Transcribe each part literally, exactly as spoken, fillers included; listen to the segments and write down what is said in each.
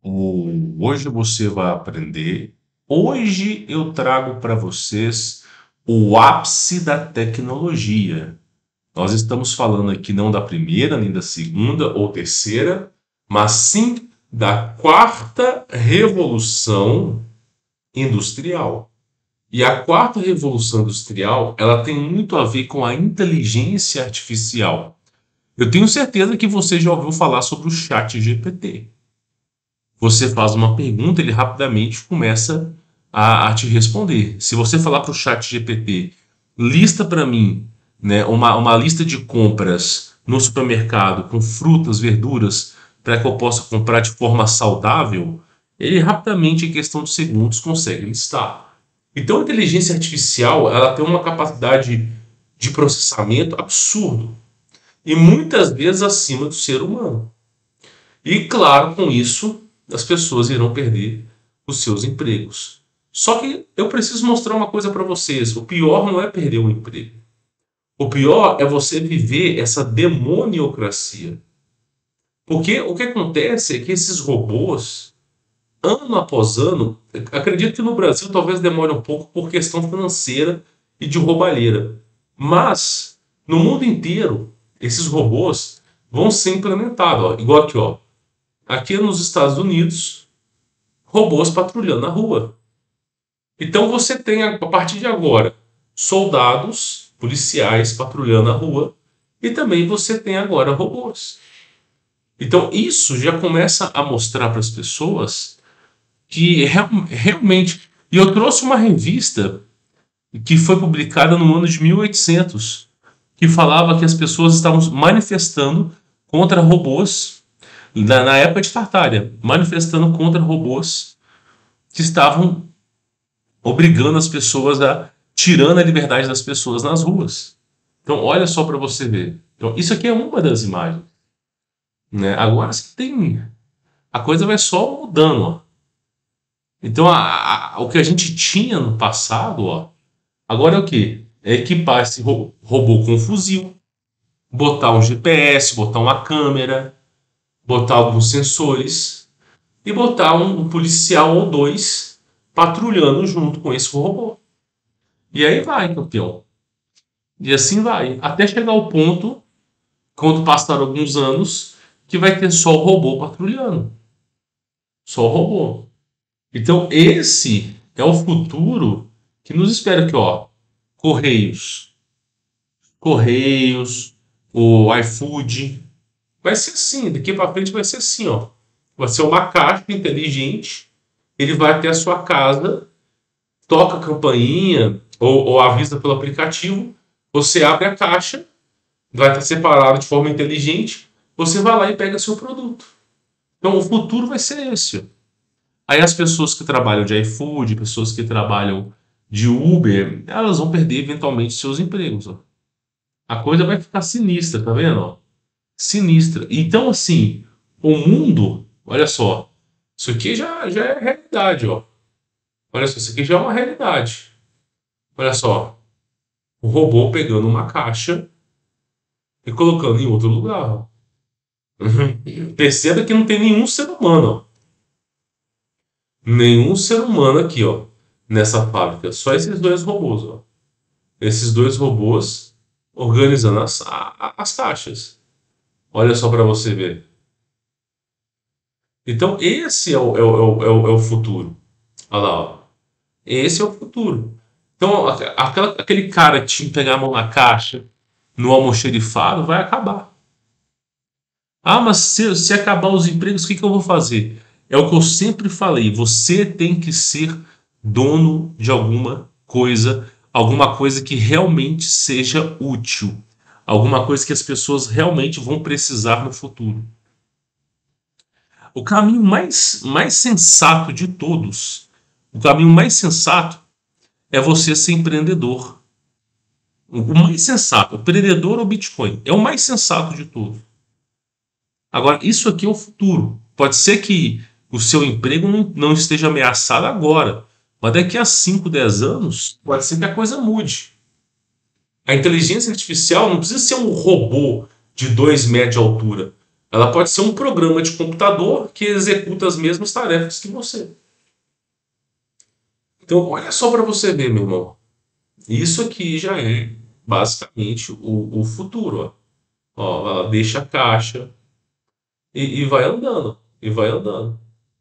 O- Hoje você vai aprender. Hoje eu trago para vocês o ápice da tecnologia. Nós estamos falando aqui não da primeira, nem da segunda ou terceira, mas sim da quarta revolução industrial. E a quarta revolução industrial, ela tem muito a ver com a inteligência artificial. Eu tenho certeza que você já ouviu falar sobre o chat G P T. Você faz uma pergunta, ele rapidamente começa a, a te responder. Se você falar para o chat G P T, lista para mim, né, uma, uma lista de compras no supermercado com frutas, verduras, para que eu possa comprar de forma saudável, ele rapidamente, em questão de segundos, consegue listar. Então, a inteligência artificial, ela tem uma capacidade de processamento absurdo e muitas vezes acima do ser humano. E claro, com isso, as pessoas irão perder os seus empregos. Só que eu preciso mostrar uma coisa para vocês: o pior não é perder o emprego. O pior é você viver essa demoniocracia. Porque o que acontece é que esses robôs, ano após ano, acredito que no Brasil talvez demore um pouco por questão financeira e de roubalheira. Mas no mundo inteiro, esses robôs vão ser implementados. Ó, igual aqui, ó. Aqui nos Estados Unidos, robôs patrulhando na rua. Então você tem, a partir de agora, soldados, policiais patrulhando a rua, e também você tem agora robôs. Então isso já começa a mostrar para as pessoas que real- realmente... E eu trouxe uma revista que foi publicada no ano de mil e oitocentos, que falava que as pessoas estavam manifestando contra robôs na, na época de Tartária, manifestando contra robôs que estavam obrigando as pessoas a tirando a liberdade das pessoas nas ruas. Então, olha só para você ver. Então, isso aqui é uma das imagens, né? Agora você tem a coisa vai só mudando, ó. Então, a, a, o que a gente tinha no passado, ó, agora é o quê? É equipar esse ro- robô com um fuzil, botar um G P S, botar uma câmera, botar alguns sensores e botar um, um policial ou dois patrulhando junto com esse robô. E aí vai, campeão. E assim vai. Até chegar ao ponto, quando passar alguns anos, que vai ter só o robô patrulhando. Só o robô. Então, esse é o futuro que nos espera aqui, ó. Correios. Correios, o iFood. Vai ser assim, daqui para frente vai ser assim, ó. Vai ser uma caixa inteligente. Ele vai até a sua casa, toca a campainha ou, ou avisa pelo aplicativo. Você abre a caixa, vai estar separado de forma inteligente. Você vai lá e pega seu produto. Então, o futuro vai ser esse. Aí as pessoas que trabalham de iFood, pessoas que trabalham de Uber, elas vão perder eventualmente seus empregos. Ó. A coisa vai ficar sinistra, tá vendo? Ó? Sinistra. Então, assim, o mundo, olha só, isso aqui já, já é realidade, ó. Olha só, isso aqui já é uma realidade. Olha só, o robô pegando uma caixa e colocando em outro lugar. Ó. Perceba que não tem nenhum ser humano, ó. Nenhum ser humano aqui, ó, nessa fábrica. Só esses dois robôs, ó. Esses dois robôs organizando as, a- as caixas. Olha só para você ver. Então, esse é o, é o, é o, é o é o futuro. Olha lá, ó. Esse é o futuro. Então, a- aquela, aquele cara que tinha que pegar a mão na caixa, no almoxerifado, vai acabar. Ah, mas se, se acabar os empregos, o que, que eu vou fazer? É o que eu sempre falei. Você tem que ser dono de alguma coisa, alguma coisa que realmente seja útil, alguma coisa que as pessoas realmente vão precisar no futuro. O caminho mais, mais sensato de todos, o caminho mais sensato é você ser empreendedor. O mais sensato, empreendedor ou Bitcoin, é o mais sensato de todos. Agora, isso aqui é o futuro. Pode ser que o seu emprego não, não esteja ameaçado agora, mas daqui a cinco, dez anos, pode ser que a coisa mude. A inteligência artificial não precisa ser um robô de dois metros de altura. Ela pode ser um programa de computador que executa as mesmas tarefas que você. Então, olha só para você ver, meu irmão. Isso aqui já é basicamente o, o futuro. Ó. Ó, ela deixa a caixa e, e vai andando, e vai andando.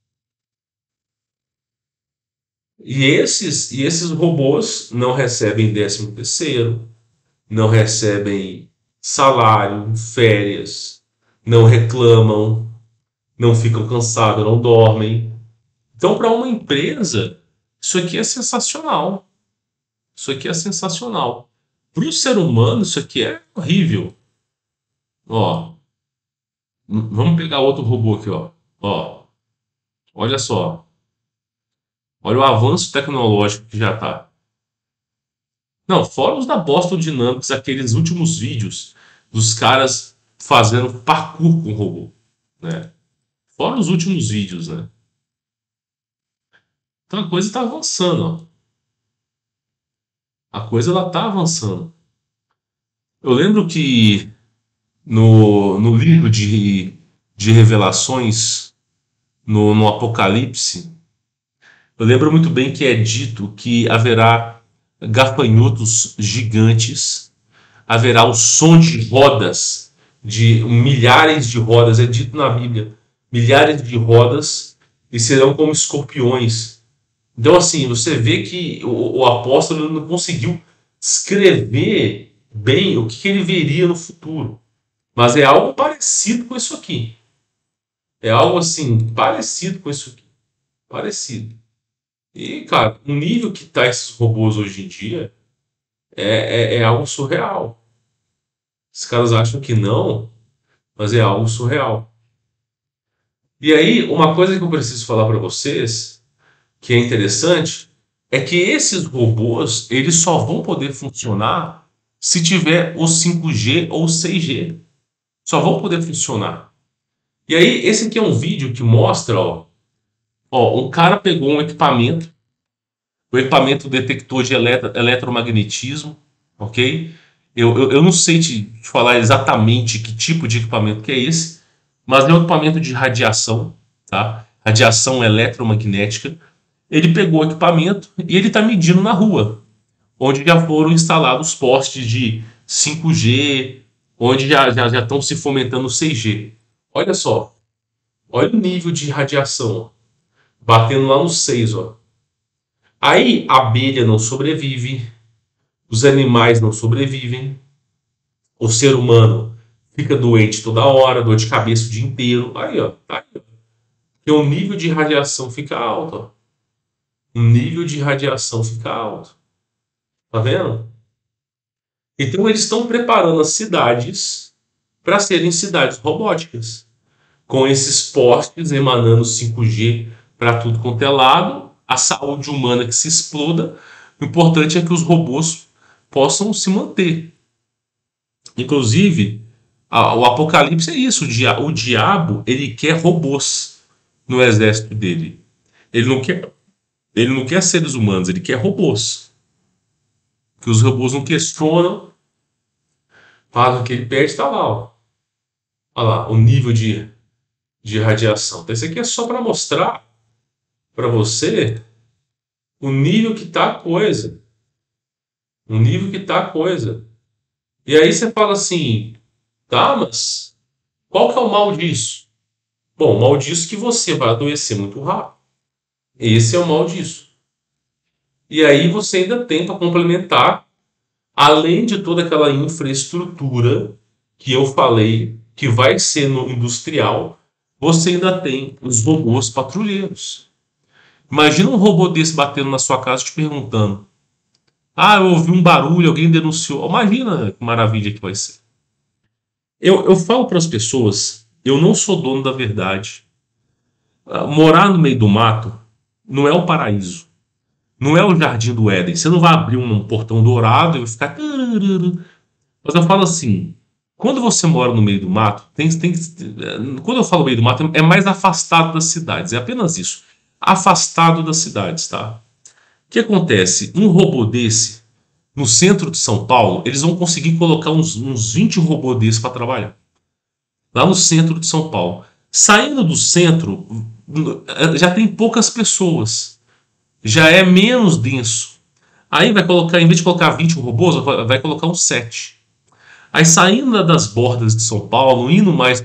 E esses, e esses robôs não recebem décimo terceiro, não recebem salário, férias, não reclamam, não ficam cansados, não dormem. Então, para uma empresa, isso aqui é sensacional. Isso aqui é sensacional. Para o ser humano, isso aqui é horrível. Ó, vamos pegar outro robô aqui, ó. Ó, olha só. Olha o avanço tecnológico que já tá. Não, fora os da Boston Dynamics, aqueles últimos vídeos dos caras fazendo parkour com o robô, né? Fora os últimos vídeos, né? Então a coisa está avançando, ó. A coisa ela tá avançando. Eu lembro que no, no livro de, de Revelações, no, no Apocalipse, eu lembro muito bem que é dito que haverá gafanhotos gigantes, haverá o som de rodas, de milhares de rodas, é dito na Bíblia, milhares de rodas, e serão como escorpiões. Então, assim, você vê que o, o apóstolo não conseguiu escrever bem o que, que ele veria no futuro. Mas é algo parecido com isso aqui. É algo assim, parecido com isso aqui. Parecido. E, cara, o nível que tá esses robôs hoje em dia é, é, é algo surreal. Os caras acham que não, mas é algo surreal. E aí, uma coisa que eu preciso falar para vocês, que é interessante, é que esses robôs, eles só vão poder funcionar se tiver o cinco G ou o seis G. Só vão poder funcionar. E aí, esse aqui é um vídeo que mostra, ó, ó um cara pegou um equipamento, o equipamento detector de eletro, eletromagnetismo, ok? Eu, eu, eu não sei te, te falar exatamente que tipo de equipamento que é esse, mas é um equipamento de radiação, tá? Radiação eletromagnética. Ele pegou o equipamento e ele está medindo na rua, onde já foram instalados postes de cinco G, onde já, já, já estão se fomentando o seis G. Olha só, olha o nível de radiação, batendo lá no seis, ó. Aí a abelha não sobrevive, os animais não sobrevivem, o ser humano fica doente toda hora, dor de cabeça o dia inteiro. Aí, ó, tá aí, ó. Porque o nível de radiação fica alto, ó. O nível de radiação fica alto. Tá vendo? Então eles estão preparando as cidades para serem cidades robóticas, com esses postes emanando cinco G para tudo quanto é lado, a saúde humana que se exploda. O importante é que os robôs possam se manter. Inclusive, a, o Apocalipse é isso. O, dia, o diabo ele quer robôs no exército dele. Ele não quer, ele não quer seres humanos, ele quer robôs. Que os robôs não questionam, fazem o que ele pede, está lá, ó. Olha lá, o nível de, de radiação. Então, isso aqui é só para mostrar para você o nível que está a coisa. O nível que está a coisa. E aí você fala assim, tá, mas qual que é o mal disso? Bom, o mal disso é que você vai adoecer muito rápido. Esse é o mal disso. E aí você ainda tem para complementar, além de toda aquela infraestrutura que eu falei, que vai ser no industrial, você ainda tem os robôs patrulheiros. Imagina um robô desse batendo na sua casa te perguntando: ah, eu ouvi um barulho, alguém denunciou. Imagina que maravilha que vai ser. Eu, eu falo para as pessoas, eu não sou dono da verdade. Ah, morar no meio do mato não é o paraíso. Não é o jardim do Éden. Você não vai abrir um portão dourado e vai ficar... Mas eu falo assim, quando você mora no meio do mato, tem, tem, quando eu falo meio do mato, é mais afastado das cidades. É apenas isso. Afastado das cidades, tá? O que acontece? Um robô desse, no centro de São Paulo, eles vão conseguir colocar uns, uns vinte robôs desses para trabalhar. lá no centro de São Paulo. Saindo do centro, já tem poucas pessoas, já é menos denso. Aí vai colocar, em vez de colocar vinte robôs, vai colocar uns sete. Aí saindo das bordas de São Paulo, indo mais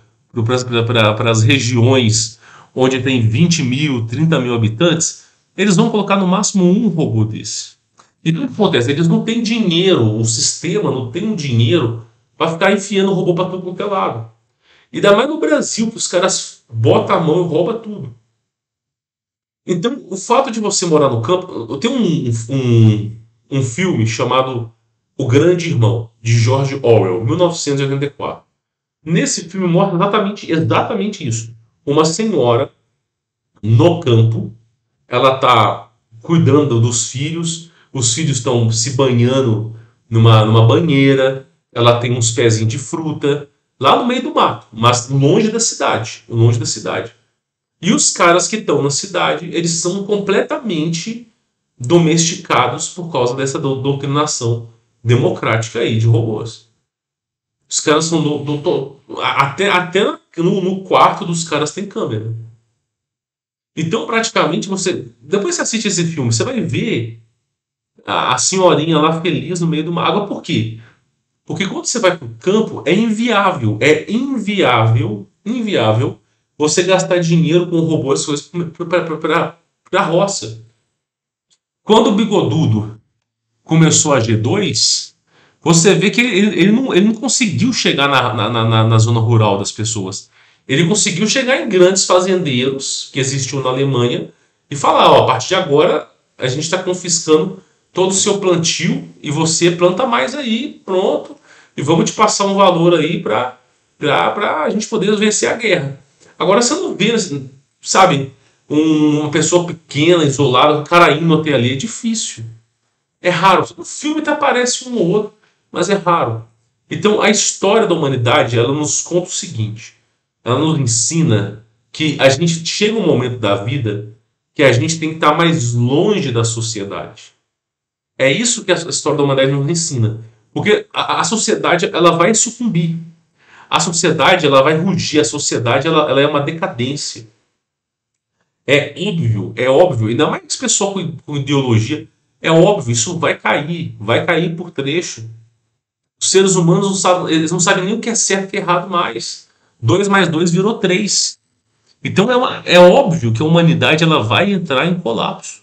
para as regiões onde tem vinte mil, trinta mil habitantes, eles vão colocar no máximo um robô desse. E o que acontece? Eles não têm dinheiro, o sistema não tem um dinheiro para ficar enfiando robô para tudo quanto é lado. E ainda mais no Brasil, que os caras botam a mão e roubam tudo. Então, o fato de você morar no campo... Eu tenho um, um, um filme chamado O Grande Irmão, de George Orwell, mil novecentos e oitenta e quatro. Nesse filme mostra exatamente, exatamente isso. Uma senhora no campo, ela está cuidando dos filhos, os filhos estão se banhando numa, numa banheira, ela tem uns pezinhos de fruta, lá no meio do mato, mas longe da cidade, longe da cidade. E os caras que estão na cidade, eles são completamente domesticados por causa dessa doutrinação democrática aí de robôs. Os caras são do, do, do, até, até no, no quarto dos caras tem câmera. Então praticamente você, depois você assiste esse filme, você vai ver a, a senhorinha lá feliz no meio de uma água. Por quê? Porque quando você vai para o campo, é inviável, é inviável, inviável você gastar dinheiro com robô, as coisas para a roça. Quando o Bigodudo começou a G dois, você vê que ele, ele, não, ele não conseguiu chegar na, na, na, na zona rural das pessoas. Ele conseguiu chegar em grandes fazendeiros que existiam na Alemanha e falar, ó, a partir de agora a gente está confiscando todo o seu plantio e você planta mais aí, pronto, e vamos te passar um valor aí para a gente poder vencer a guerra. Agora você não vê, sabe, um, uma pessoa pequena, isolada, um cara indo até ali, é difícil. É raro. O filme até aparece um ou outro, mas é raro. Então a história da humanidade, ela nos conta o seguinte, ela nos ensina que a gente chega um momento da vida que a gente tem que estar mais longe da sociedade. É isso que a história da humanidade nos ensina. Porque a, a sociedade, ela vai sucumbir. A sociedade, ela vai rugir. A sociedade, ela, ela é uma decadência. É óbvio, é óbvio. Ainda mais esse pessoal com, com ideologia, é óbvio, isso vai cair. Vai cair por trecho. Os seres humanos não sabem, eles não sabem nem o que é certo e o que é errado mais. Dois mais dois virou três. Então é, uma, é óbvio que a humanidade ela vai entrar em colapso.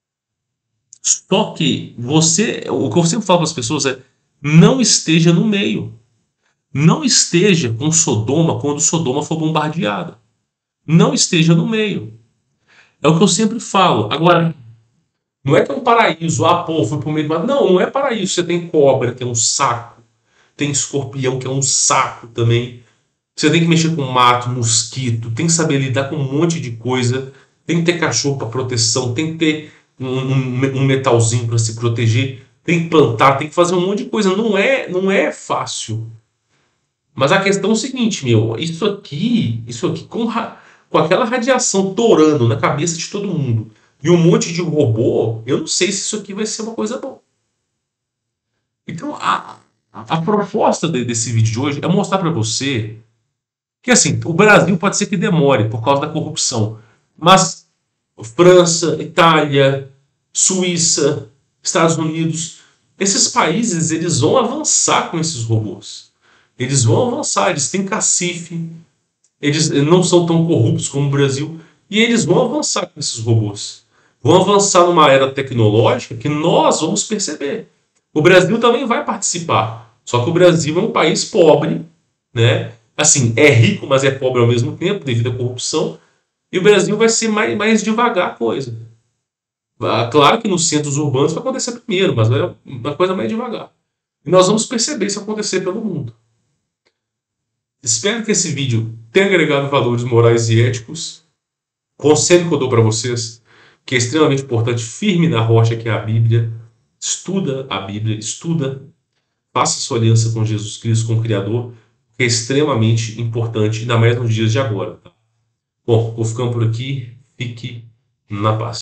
Só que você, o que eu sempre falo para as pessoas é, não esteja no meio. Não esteja com Sodoma quando Sodoma for bombardeada. Não esteja no meio. É o que eu sempre falo. Agora, não é que é um paraíso. Ah, pô, fui pro meio do mar. Não, não é paraíso. Você tem cobra, que é um saco. Tem escorpião, que é um saco também. Você tem que mexer com mato, mosquito. Tem que saber lidar com um monte de coisa. Tem que ter cachorro para proteção. Tem que ter um, um, um metalzinho para se proteger. Tem que plantar, tem que fazer um monte de coisa. Não é, não é fácil. Mas a questão é o seguinte, meu. Isso aqui, isso aqui com, com aquela radiação torando na cabeça de todo mundo e um monte de robô, eu não sei se isso aqui vai ser uma coisa boa. Então, a, a proposta de, desse vídeo de hoje é mostrar para você que, assim, o Brasil pode ser que demore por causa da corrupção, mas França, Itália, Suíça, Estados Unidos, esses países, eles vão avançar com esses robôs. Eles vão avançar, eles têm cacife, eles não são tão corruptos como o Brasil, e eles vão avançar com esses robôs. Vão avançar numa era tecnológica que nós vamos perceber. O Brasil também vai participar, só que o Brasil é um país pobre, né? Assim, é rico, mas é pobre ao mesmo tempo, devido à corrupção, e o Brasil vai ser mais, mais devagar a coisa. Claro que nos centros urbanos vai acontecer primeiro, mas é uma coisa mais devagar. E nós vamos perceber isso acontecer pelo mundo. Espero que esse vídeo tenha agregado valores morais e éticos. Conselho que eu dou para vocês, que é extremamente importante, firme na rocha que é a Bíblia. Estuda a Bíblia, estuda, faça sua aliança com Jesus Cristo, com o Criador, que é extremamente importante, ainda mais nos dias de agora. Tá? Bom, vou ficando por aqui. Fique na paz.